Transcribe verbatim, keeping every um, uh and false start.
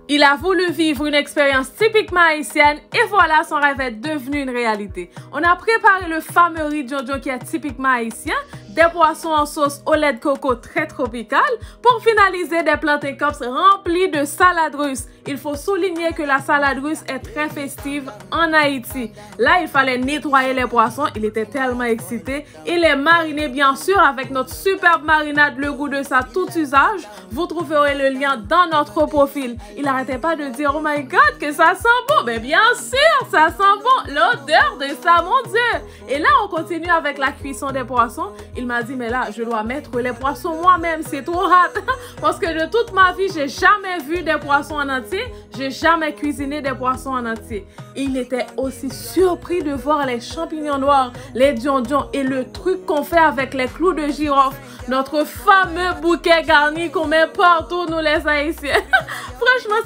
Il a voulu vivre une expérience typiquement haïtienne et voilà, son rêve est devenu une réalité. On a préparé le fameux riz djonjon qui est typiquement haïtien, des poissons en sauce au lait de coco très tropical, pour finaliser des plantain cups remplis de salade russe. Il faut souligner que la salade russe est très festive en Haïti. Là, il fallait nettoyer les poissons, il était tellement excité, et les mariner bien sûr avec notre superbe marinade, le goût de sa tout usage. Vous trouverez le lien dans notre profil. Il n'arrêtait pas de dire « Oh my God, que ça sent bon !» Mais bien sûr, ça sent bon! L'odeur de ça, mon Dieu! Et là, on continue avec la cuisson des poissons. Il m'a dit « Mais là, je dois mettre les poissons moi-même, c'est trop hâte! » Parce que de toute ma vie, j'ai jamais vu des poissons en entier. J'ai jamais cuisiné des poissons en entier. Il était aussi surpris de voir les champignons noirs, les djonjon et le truc qu'on fait avec les clous de girofle. Notre fameux bouquet garni qu'on met partout, nous les Haïtiens. Franchement,